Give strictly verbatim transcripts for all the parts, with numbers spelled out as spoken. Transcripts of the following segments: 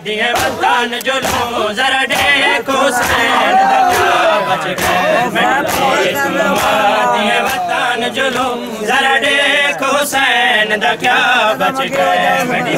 दिए वतन जुल्म जरा देखो हुसैन दा क्या बच गए मेरे दिए वतन जुल्म जरा देखो हुसैन दा क्या बच गए मेरी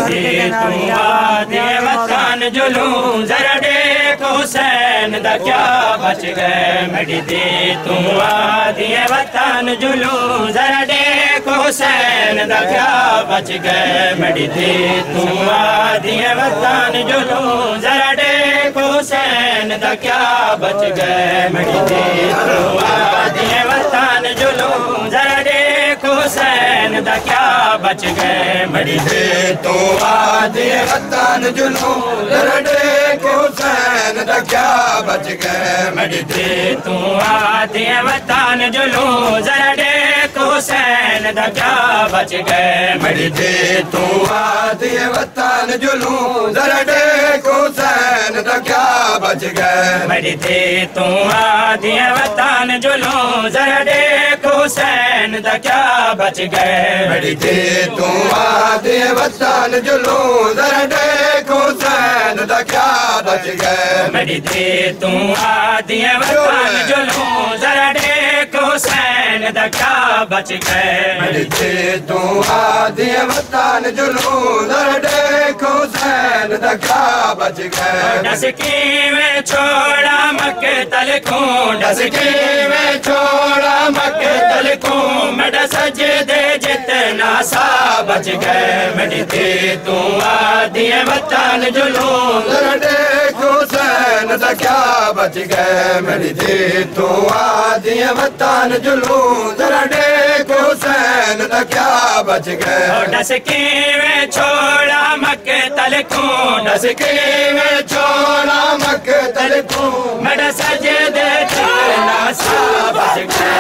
दिए वतन जुल्म जरा देखो हुसैन दा क्या बच गए मेरी दी तुम दिए वतन जुल्म जरा देखो हुसैन दा क्या बच गए मेरी दी तुम दिए वतन जुल्म जरा देखो हुसैन दा क्या बच गए मेरी दी तुम दिए वतन जुल्म जरा देखो हुसैन दा क्या बच गए मेरी दी तुम दिए वतन जुल्म जरा देखो हुसैन दा क्या बच गए मेरी दी तुम दिए वतन जुल्म जरा देखो हुसैन दा क्या बच गए मेरी दी तुम दिए वतन जुल्म जरा देखो हुसैन दा क्या बच गए मेरी दी तुम दिए वतन जुल्म जरा देखो हुसैन दा क्या बच गए मेरी दी तुम दिए वतन जुल्म जरा देखो हुसैन दा क्या बच गए मेरी दी तुम दिए वतन जुल्म जरा देखो हुसैन दा क्या बच गए मेरी दी तुम दिए वतन जुल्म जरा देखो हुसैन दा क्या बच गए डस की में छोड़ा मक्के तल को डस की में छोड़ा मक्के तल को मेरा सजदे जितना सा बच गए मेरी दी तुम दिए वतन जुल्म जरा देखो हुसैन दा क्या बच गए मेरी दी तुम दिए वतन जुल्म जरा देखो हुसैन दा क्या बच गए डस की में छोड़ा मक्के तल को डस की में छोड़ा मक्के तल को मेरा सजदे जितना सा बच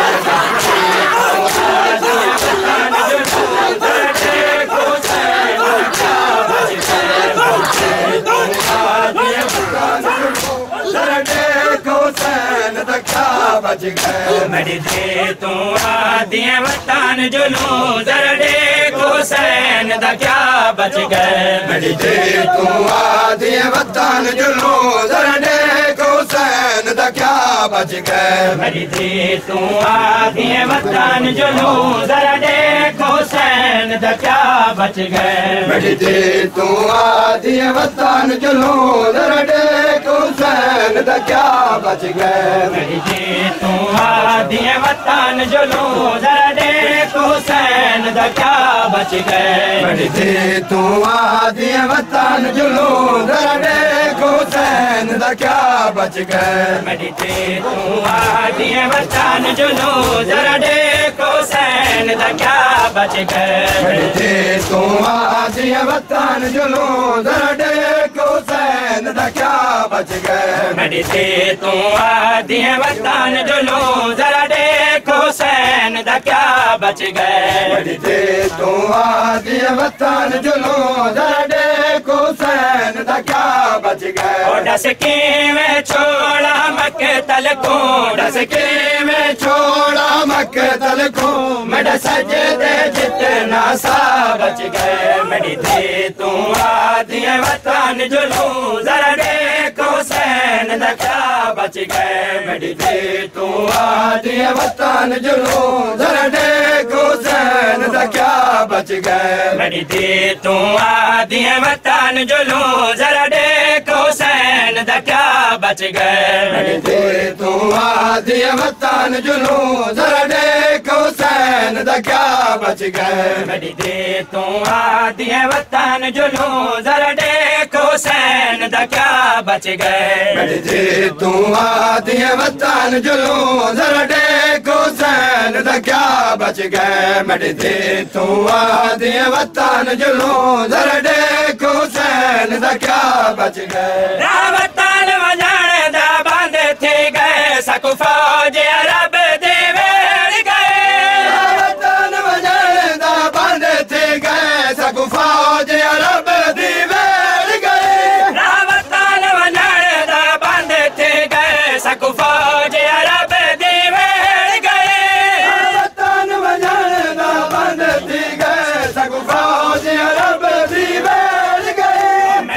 गए मेरी दी तुम दिए वतन जुल्म जरा देखो हुसैन दा क्या बच गए मेरी दी तुम दिए वतन जुल्म जरा देखो हुसैन दा क्या बच गए मेरी दी तुम दिए वतन जुल्म जरा देखो हुसैन दा क्या बच गए मेरी दी तुम दिए वतन जुल्म जरा देखो हुसैन दा क्या बच गए मेरी दी तुम दिए वतन जुल्म जरा देखो हुसैन दा क्या बच गए मेरी दी तुम दिए वतन जुल्म जरा देखो हुसैन दा क्या बच गए मेरी दी तुम दिए वतन जुल्म जरा देखो हुसैन दा क्या बच गए मेरी दी तुम दिए वतन जुल्म जरा देखो हुसैन दा क्या बच गए मेरी दी तुम दिए वतन जुल्म जरा देखो हुसैन दा क्या बच गए मेरी दी तुम दिए वतन जुल्म जरा देखो हुसैन दा क्या बच गए डस की में छोड़ा मक्के तल को डस की में छोड़ा मक्के तल को मेरा सजदे जितना सा बच गए मेरी दी तुम दिए वतन जुल्म जरा देखो हुसैन दा क्या बच गए मेरी दी तुम दिए वतन जुल्म जरा देखो हुसैन दा क्या बच गए मेरी दी तुम दिए वतन जुल्म जरा देखो हुसैन दा क्या बच गए मेरी दी तुम दिए वतन जुल्म जरा देखो हुसैन दा क्या बच गए मेरी दी तुम दिए वतन जुल्म जरा देखो हुसैन दा क्या बच गए मेरी दी तुम दिए वतन जुल्म जरा देखो हुसैन दा क्या बच गए मेरी दी तुम दिए वतन जुल्म जरा देखो हुसैन दा क्या बच गए वतन वजाने दा बंद थी गए सकु फौज अरब दे वेड़ गए वतन वजाने दा बंद थी गए सकु फौज अरब दी वेड़ गए वतन वजाने दा बंद थी गए सकु फौज अरब दी वेड़ गए वतन वजाने दा बंद थी गए सकु फौज अरब दी वेड़ गए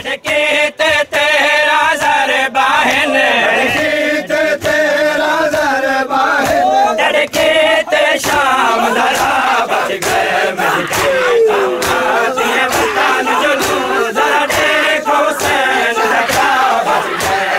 गीत तेरा ज़रबाहन गीत तेरा ज़रबाहन धड़के ते शाम दरा बच गए मेरे आदिए वतन जुलूं जरा देखो हुसैन दा क्या बच गए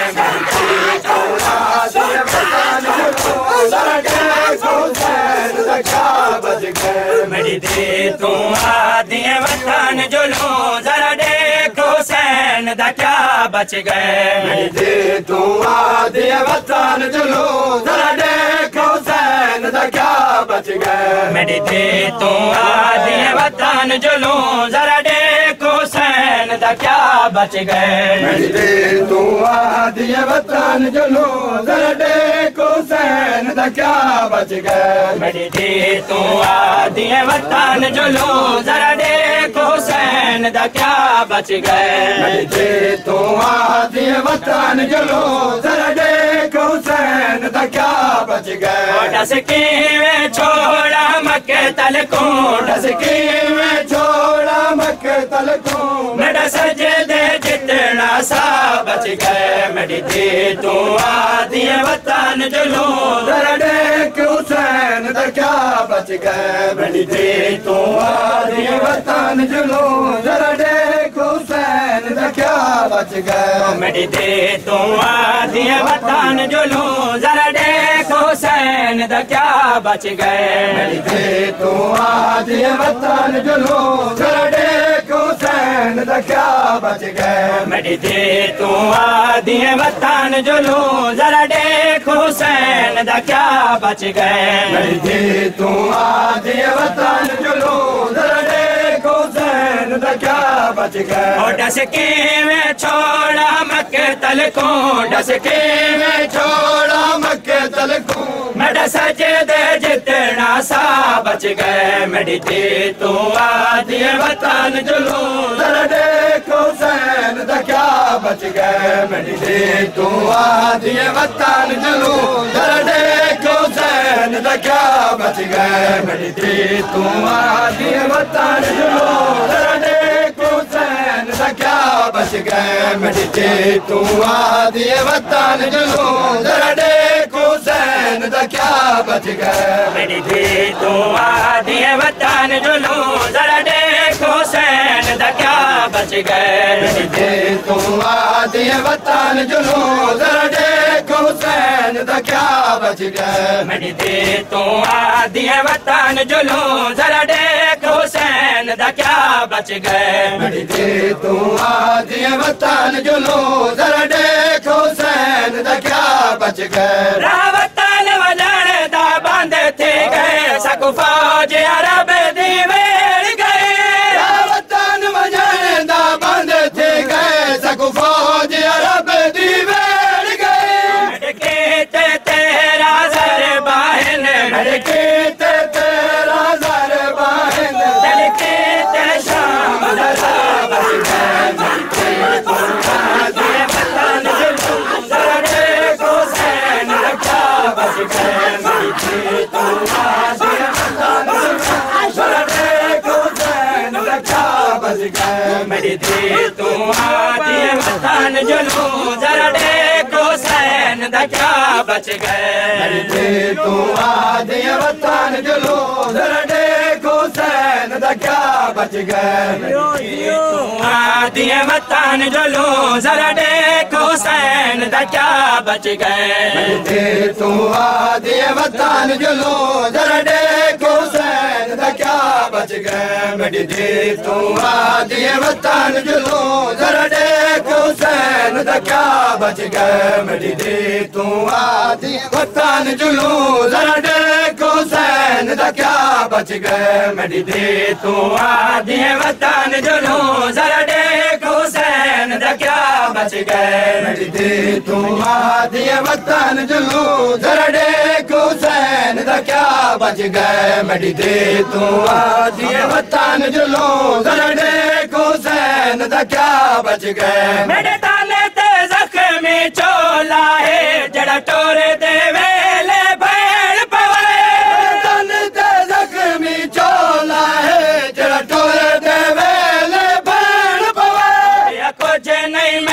आदिए वतन जुलूं जरा देखो हुसैन दा क्या बच गए मेरी दे तू आदिए वतन जुलूं जरा देखो हुसैन दा क्या बच गए मेरी दे तू आदिए वतन जुलूं जरा देखो हुसैन दा क्या बच गए मेरी दे तू आदिए वतन जुलूं जरा देखो हुसैन दा क्या बच गए मेरी दे तू आदिए वतन जुलूं जरा देखो हुसैन दा क्या बच गए मेरी दे तू आदिए वतन जुलूं जरा देखो हुसैन दा क्या बच गए मेरी दे तू आदिए वतन जुलूं जरा देखो हुसैन दा क्या बच गए डस के में छोड़ा मक्के तल को डस के में छोड़ा मक्के तल को मेरा सजदे जितना सा बच गए मेरी दे तू आदिए वतन जुलूं जरा देखो हुसैन दा क्या बच गए मेरी दे तू आदिए वतन जुलूं जरा देखो हुसैन दा क्या बच गए मेरी दे तू आदिए वतन जुलूं जरा देखो हुसैन दा क्या बच गए मेरी दे तू आदिए वतन जुलूं जरा देखो हुसैन दा क्या बच गए मेरी दे तू आदिए वतन जुलूं जरा देखो हुसैन दा क्या बच गए मेरी दे तू आदिए वतन जुलूं जरा देखो हुसैन दा क्या बच गए ओ डस के में छोड़ा मक्के तल को डस के में छोड़ा मक्के तल को मेरा सजदे जितना सा बच गए मेरी दे तू आदिए वतन जुलूं जरा देखो हुसैन दा क्या बच गए मेरी दे तू आदिए वतन जुलूं जरा देखो हुसैन दा क्या बच गए मेरी दे तू आदिए वतन जुलूं जरा देखो हुसैन दा क्या बच गए मेरी दे तू आदिए वतन जुलूं जरा देखो हुसैन दा क्या बच गए मेरी दे तू आदिए वतन जुलूं जरा देखो हुसैन दा क्या बच गए मेरी दे तू आदिए वतन जुलूं जरा देखो हुसैन दा क्या बच गए मेरी दे तू आदिए वतन जुलूं जरा देखो हुसैन दा क्या बच गए मेरी दे तू आदिए वतन जुलूं जरा देखो हुसैन दा क्या बच गए रावतन वजन दा बंद थी गए सकु फौज अरब दी वेड़ गए रावतन वजन दा बंद थी गए सकु फौज अरब दी वेड़ गए धड़के ते तेरा ज़रबाहन धड़के ते तेरा ज़रबाहन धड़के ते शाम दरा बच गए आदिए वतन जुलूं जरा देखो हुसैन दा क्या बच गए मेरी दे तू आदिए वतन जुलूं जरा देखो हुसैन दा क्या बच गए मेरी दे तू आदिए वतन जुलूं जरा देखो हुसैन दा क्या बच गए मेरी दे तू आदिए वतन जुलूं जरा देखो हुसैन दा क्या बच गए तू आदिए वतन जुलूं जरा देखो हुसैन दा क्या बच गए मेरी दे तू आदिए वतन जुलूं जरा देखो हुसैन दा क्या बच गए मेरी दे तू आदिए वतन जुलूं जरा देखो हुसैन दा क्या बच गए मेरी दे तू आदिए वतन जुलूं जरा देखो हुसैन दा क्या बच गए मेरी दे तू आदिए वतन जुलूं जरा देखो हुसैन दा क्या बच गए मेरी दे तू आदिए वतन जुलूं जरा देखो हुसैन दा क्या बच गए मेरी दे तू आदिए वतन जुलूं जरा देखो हुसैन दा क्या बच गए मेरे ताले ते जख्मी चोला है जड़ा टोरे दे वेले भैड़ पवाए तन ते जख्मी चोला है जरा टोरे दे वेले भैड़ पवाए या कुछ नहीं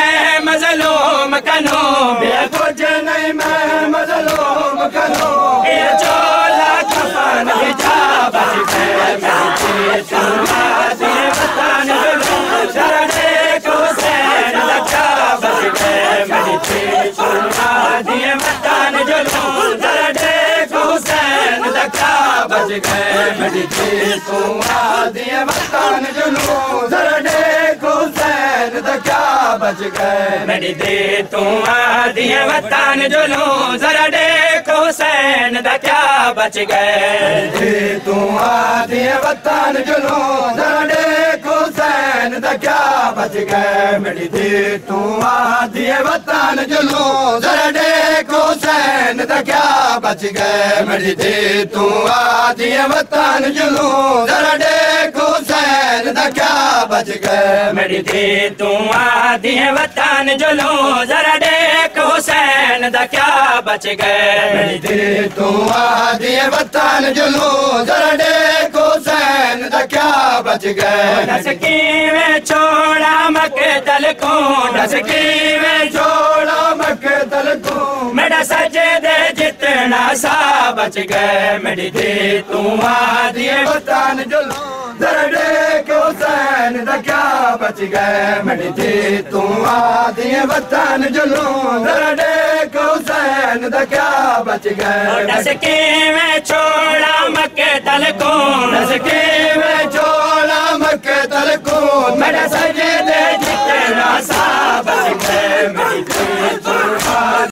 कनो बे कुछ नहीं मैं मजलूम कनो ये चोला कफन बिछा बच गए मेरी तुम आदिए वतन जुलूम जरा देखो हुसैन दा क्या बच गए मेरी तुम आदिए वतन जुलूम जरा देखो हुसैन दा क्या बच गए मेरी तुम आदिए वतन जुलूम जरा देखो हुसैन दा क्या बच गए मेरी दे तू आदिए वतन जुलूम जरा देखो हुसैन दा क्या बच गए तू आदिए वतन जुलूम जरा देखो हुसैन दा क्या बच गए मेरी दी तू आदिए वतन जुलूम जरा देखो हुसैन दा क्या बच गए मेरी दी तू आदिए वतन जुलूम जरा देखो हुसैन दा क्या बच गए मेरी दे तू आदिए वतन जुलूम जरा देखो हुसैन दा क्या बच गए मेरी दी तू आदिए वतन जुलूम जरा देखो हुसैन दा क्या बच गए दस की में छोड़ा मकतल को दस की में छोड़ा मकतल को मेरा सजदे जितना सा बच गए मेरी दे तू आदिए वतन जुलूम जरा देखो हुसैन दा क्या बच गए मेरी दी तू आदिए वतन जुलूम जरा देखो हुसैन दा क्या बच गए दस की में छोड़ा मकतल को दस के में छोड़ा मकतल को मेरा सजदे जितना सा बच गए मेरी दे तू